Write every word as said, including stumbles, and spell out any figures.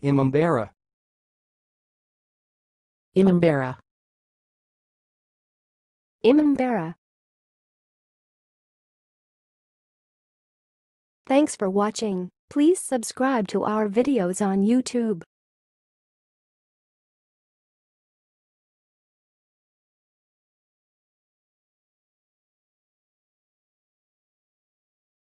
Imambarah. Imambarah. Imambarah. Thanks for watching. Please subscribe to our videos on YouTube.